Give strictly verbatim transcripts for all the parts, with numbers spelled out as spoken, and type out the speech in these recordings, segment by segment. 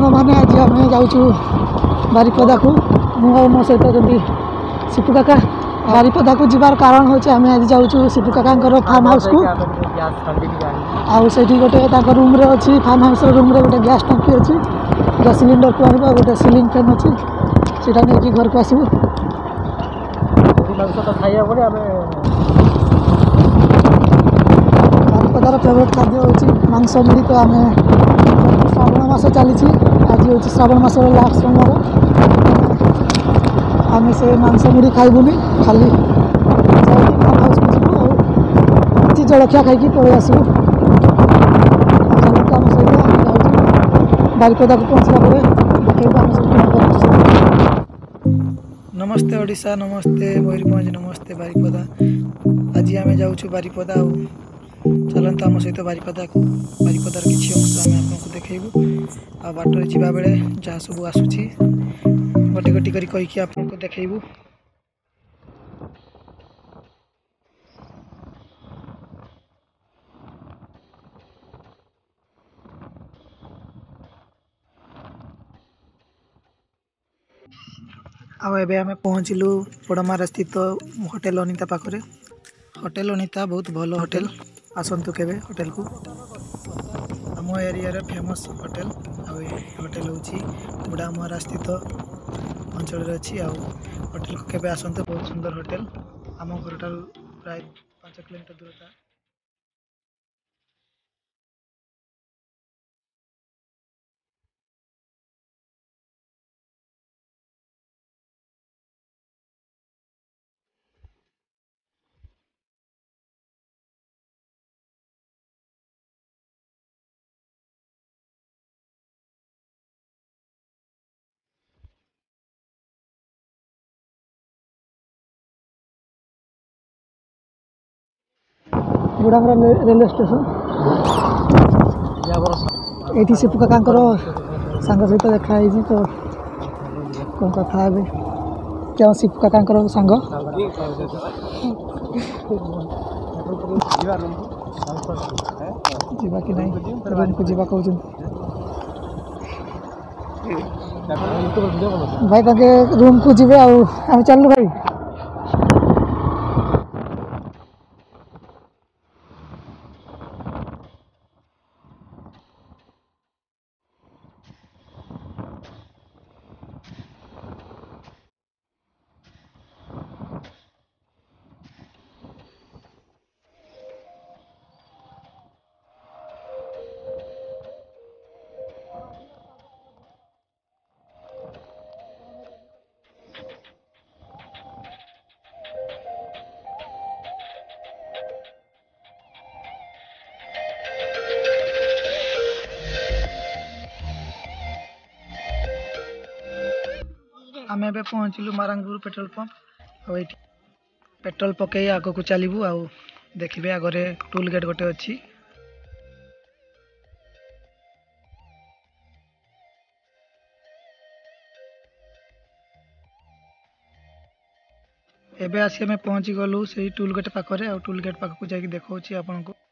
सांग मैंने आज आम जाऊँ बारिपदा को मु मो सहित जमी सिपु काका बारिपदा को जबार कारण हूँ आम आज जाऊँ सिपु काका फार्म हाउस को आउ से गोटे रूम रे अच्छी फार्म हाउस रूम रे गोटे गैस टांकी अच्छी गैस सिलिंडर को आना गोटे सिलिंग फैन अच्छी से नहीं घर को आसबू बारिपदार फेवरेट खाद्य हूँ मांस मुढ़ी तो आम श्रावण मास चली आज हूँ श्रावण मास लास्ट सोमवार आम से मांस मुढ़ी खाइबुनी खाली फार्म हाउस को जीवु और किसी जलखिया खाई पलि आसबू आम सहित बारिपदा को पहुँचला देखा आम सब। नमस्ते ओडिशा नमस्ते मयूरभंज नमस्ते बारिपदा आज आम जाऊँ बारिपदा आउ चलता आम सहित बारिपदा को बारिपदार किसी अंश आम आपको देखू आ बाटर जावा बेले जहाँ सब आसूसी गोटे गोटी करी कहीकि आपको देखू आउ एबे आमे पहुँचलु पड़मारा स्थित होटेल अनिता पाखरे होटेल अनिता बहुत भल होटेल आसतु केबे होटेल को आम एरिया रे फेमस होटेल आ होटेल हूँ बुढ़ामुहारा स्थित अंचल अच्छी आ होटेल को केबे आसतु बहुत सुंदर होटेल आम घर ठार प्राय पांच किलोमीटर दूरता। बुढ़ामुरा रेलवे स्टेशन ये सिपु काका सांग सहित देखाई तो कौन कथा है क्या सिपु काका सांग जीवा कि नहीं रूम को जीवा कहते भाई ताके रूम को जीवे आम चलू भाई आम ए पहुँचलु मारांगपुर पेट्रोल पंप और पेट्रोल पकई आग को चलू आ देखिए आगे टोल गेट गोटे अच्छी एबे आसी आम पहुँची गलु से टोल गेट पाखरे आ टोल गेट पाख को जाकि देखा आपन को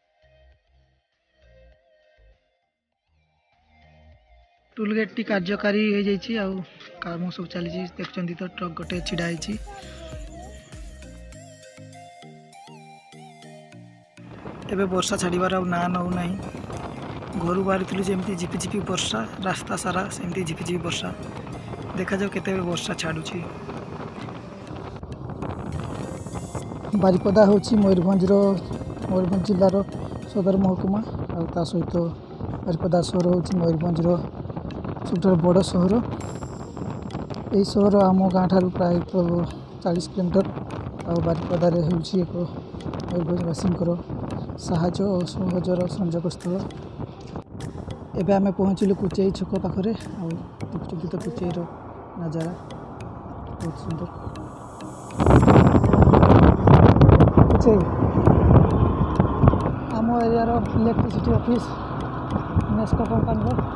टोल गेट टी कार्यकारी हो जाइए आ काम सब चली देखते तो ट्रक गोटे छिड़ा है एबे वर्षा छाड़बार ना नौ ना घर बाहरी जमी झिपिझिपि वर्षा रास्ता सारा सेमती झिपिझिपि वर्षा देखा जाओ केते वर्षा छाड़ुची। बारिपदा हूँ मयूरभंज मयूरभंज जिलार सदर महकुमा आ सहित बारिपदा सहर हूँ मयूरभंज सब बड़ सहर यही सहर आम गाँ ठार प्राय चालीस किलोमीटर आ बारिपदार हूँ एक मयूरभंजवासी साहाय्य और सहजर संयोग स्थल एबे आमे पहुँचलु कुचई छक पाखरे आ देखुं तो कुचईर नजारा बहुत सुंदर कुचई आम area electricity office NESCO company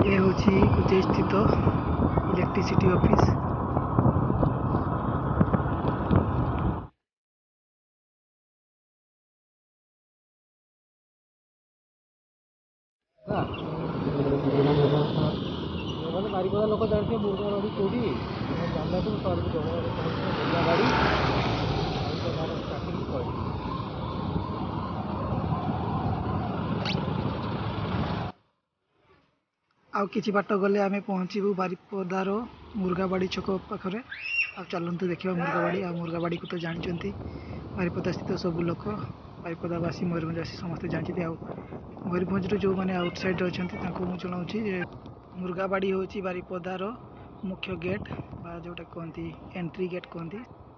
ये हूँ उजे स्थित इलेक्ट्रिसिटी ऑफिस। ବାରିପଦା ଲୋକ ଜାଣିଥିବେ ମୁର୍ଗାବାଡ଼ି କୋଉଠି ଜାଣିନଥିବୁ ସର୍ଭ ମୁର୍ଗାବାଡ଼ି ଷ୍ଟାର୍ଟିଂ ପଏଣ୍ଟ। ଆଉ କିଛି ବାଟ ଗଲେ ଆମେ ପହଞ୍ଚିବୁ ବାରିପଦାର ମୁର୍ଗାବାଡ଼ି ଛକ ପାଖରେ। ଆଉ ଚାଲନ୍ତୁ ଦେଖିବା ମୁର୍ଗାବାଡ଼ି। ଆଉ ମୁର୍ଗାବାଡ଼ିକୁ ତ ଜାଣିଛନ୍ତି ବାରିପଦା ସ୍ଥିତ ସବୁ ଲୋକ, ବାରିପଦାବାସୀ, ମୟୂରଭଞ୍ଜବାସୀ ସମସ୍ତେ ଜାଣିଛନ୍ତି। ଆଉ ମୟୂରଭଞ୍ଜରୁ ଯେଉଁମାନେ ଆଉଟସାଇଡ଼୍ରେ ଅଛନ୍ତି ତାଙ୍କୁ ମୁଁ ଜଣାଉଛି ଯେ ମୁର୍ଗାବାଡ଼ି ହେଉଛି ବାରିପଦାର ମୁଖ୍ୟ ଗେଟ୍ ବା ଯେଉଁଟା କୁହନ୍ତି ଏଣ୍ଟ୍ରି ଗେଟ୍ କୁହନ୍ତି।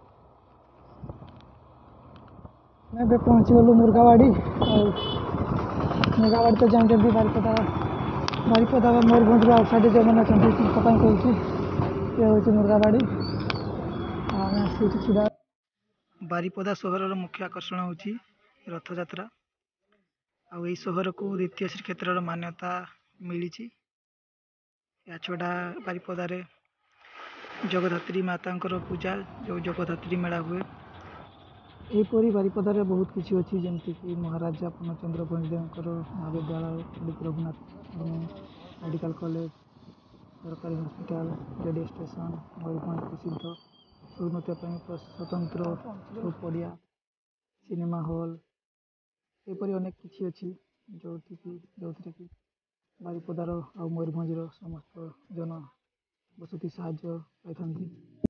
ଏବେ ପହଞ୍ଚିଗଲୁ ମୁର୍ଗାବାଡ଼ି। ଆଉ ମୁର୍ଗାବାଡ଼ି ତ ଜାଣିଛନ୍ତି ବାରିପଦା ବାରିପଦା ବା ମୟୂରଭଞ୍ଜରୁ ଆଉଟସାଇଡ଼୍ରେ ଯେଉଁମାନେ ଅଛନ୍ତି ତାଙ୍କ ପାଇଁ କହୁଛି। ଏ ହେଉଛି ମୁର୍ଗାବାଡ଼ି। ଆମେ ଆସିଛୁ ଛିଡ଼ା। ବାରିପଦା ସହରର ମୁଖ୍ୟ ଆକର୍ଷଣ ହେଉଛି ରଥଯାତ୍ରା। ଆଉ ଏହି ସହରକୁ ଦ୍ୱିତୀୟ ଶ୍ରୀକ୍ଷେତ୍ରର ମାନ୍ୟତା ମିଳିଛି। ଏହା ଛଡ଼ା ବାରିପଦାରେ ଜଗଦ୍ଧାତ୍ରୀ ମାତାଙ୍କର ପୂଜା, ଯେଉଁ ଜଗଦ୍ଧାତ୍ରୀ ମେଳା ହୁଏ। ଏହିପରି ବାରିପଦାରେ ବହୁତ କିଛି ଅଛି, ଯେମିତିକି ମହାରାଜା ପୂର୍ଣ୍ଣଚନ୍ଦ୍ର ଭଞ୍ଜଦେବଙ୍କର ମହାବିଦ୍ୟାଳୟ, ପଣ୍ଡିତ ରଘୁନାଥ ମେଡ଼ିକାଲ କଲେଜ, ସରକାରୀ ହସ୍ପିଟାଲ, ରେଡ଼ିଓ ଷ୍ଟେସନ, ମୟୂରଭଞ୍ଜ ପ୍ରସିଦ୍ଧ ସବୁ ନୃତ୍ୟ ପାଇଁ ସ୍ୱତନ୍ତ୍ର ସବୁ ପଡ଼ିଆ, ସିନେମା ହଲ୍, ଏପରି ଅନେକ କିଛି ଅଛି ଯେଉଁଠିକି ଯେଉଁଥିରେ କି ବାରିପଦାର ଆଉ ମୟୂରଭଞ୍ଜର ସମସ୍ତ ଜନ ବସତି ସାହାଯ୍ୟ ପାଇଥାନ୍ତି।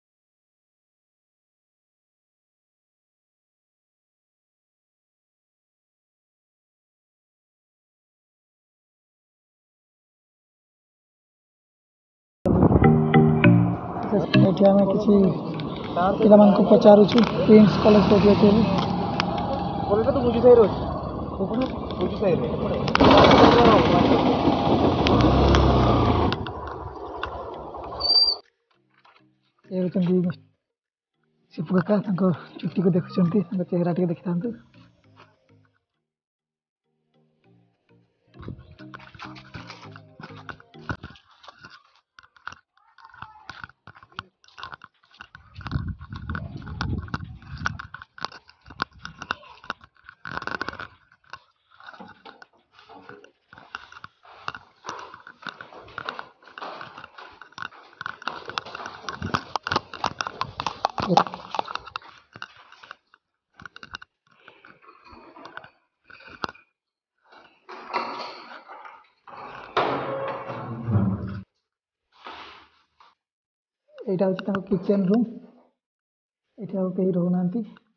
ଏଠି ଆମେ କିଛି ପିଲାମାନଙ୍କୁ ପଚାରୁଛୁ ପ୍ରିନ୍ସ କଲେଜ କୋଉଠି ଅଛି ବୋଲି। କଲେଜ ତ ବୁଝି ସାହିରେ ଅଛି। ବୁଝି ସାହିରେ ଏ ହେଉଛନ୍ତି ଶିବୁ କାକା, ତାଙ୍କ ଚୁଟିକୁ ଦେଖୁଛନ୍ତି, ତାଙ୍କ ଚେହେରା ଟିକେ ଦେଖିଥାନ୍ତୁ। এইটা হচ্ছে ତାଙ୍କ କିଚେନ୍ ରୁମ୍। ଏଠି ଆଉ କେହି ରହୁନାହାନ୍ତି।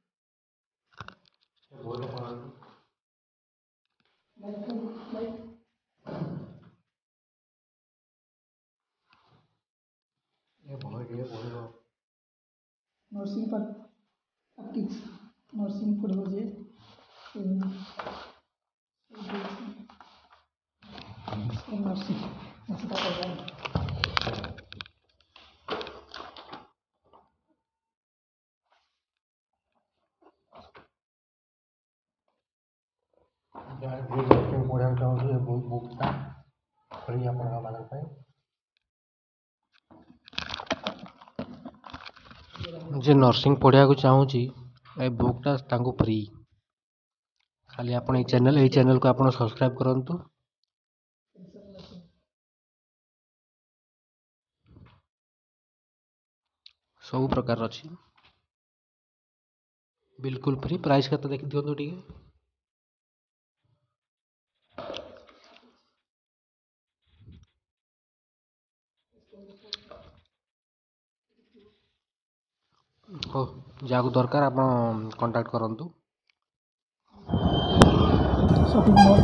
ନର୍ସିଂ ପ୍ରାକ୍ଟିସ୍ ନର୍ସିଂ ପଢ଼ିବ ଯେ ନର୍ସିଂ ସେଟା କରିବାନି। ପଢ଼ିବାକୁ ଚାହୁଁଛୁ ଏ ବୁକ୍ଟା ଫ୍ରି ଆପଣଙ୍କ ମାନଙ୍କ ପାଇଁ। ଯେ ନର୍ସିଂ ପଢ଼ିବାକୁ ଚାହୁଁଛି ଏ ବୁକ୍ଟା ତାଙ୍କୁ ଫ୍ରି। ଖାଲି ଆପଣ ଏଇ ଚ୍ୟାନେଲ୍ ଏଇ ଚ୍ୟାନେଲ୍କୁ ଆପଣ ସବସ୍କ୍ରାଇବ୍ କରନ୍ତୁ। ସବୁ ପ୍ରକାର ଅଛି, ବିଲକୁଲ ଫ୍ରି। ପ୍ରାଇସ୍ କେତେ ଦେଖି ଦିଅନ୍ତୁ ଟିକେ। ହଉ, ଯାହାକୁ ଦରକାର ଆପଣ କଣ୍ଟାକ୍ଟ କରନ୍ତୁ। ସପିଂ ମଲ୍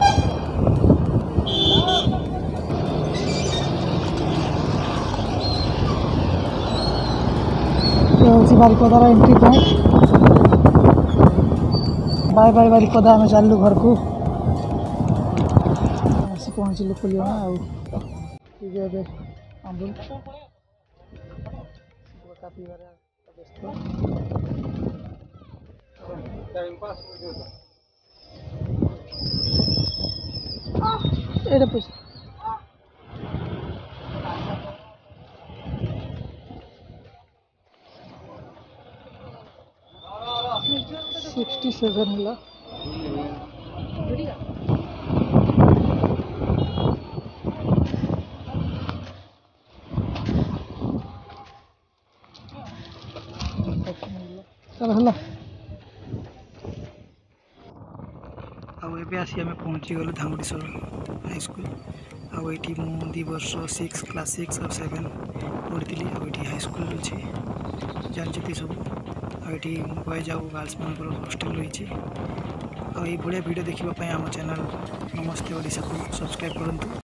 ଏ ହେଉଛି ବାରିପଦାର entry point. Bye bye Baripada, ଆମେ ଚାଲିଲୁ ଘରକୁ। ଆସି ପହଞ୍ଚିଲୁ ପୁଲିଅଣା। ଆଉ ଟିକେ ଏବେ ଆମ୍ବୁଲ ପିଇବାରେ ବ୍ୟସ୍ତ। ଏଇଟା ପଇସା ସେଭେନ୍ ହେଲା। ତାର ହେଲା ଆଉ ଏବେ ଆସି ଆମେ ପହଞ୍ଚିଗଲୁ ଧାଙ୍ଗୁଡ଼ିଶ୍ୱର ହାଇସ୍କୁଲ। ଆଉ ଏଇଠି ମୁଁ ଦୁଇ ବର୍ଷ ସିକ୍ସ କ୍ଲାସ୍ ସିକ୍ସ ଆଉ ସେଭେନ୍ ପଢ଼ିଥିଲି। ଆଉ ଏଇଠି ହାଇସ୍କୁଲ ଅଛି ଜାଣିଛନ୍ତି ସବୁ। ଆଉ ଏଇଠି ବଏଜ୍ ଆଉ ଗାର୍ଲସମାନଙ୍କର ହଷ୍ଟେଲ ରହିଛି। ଆଉ ଏଇଭଳିଆ ଭିଡ଼ିଓ ଦେଖିବା ପାଇଁ ଆମ ଚ୍ୟାନେଲ୍ ନମସ୍ତେ ଓଡ଼ିଶାକୁ ସବସ୍କ୍ରାଇବ୍ କରନ୍ତୁ।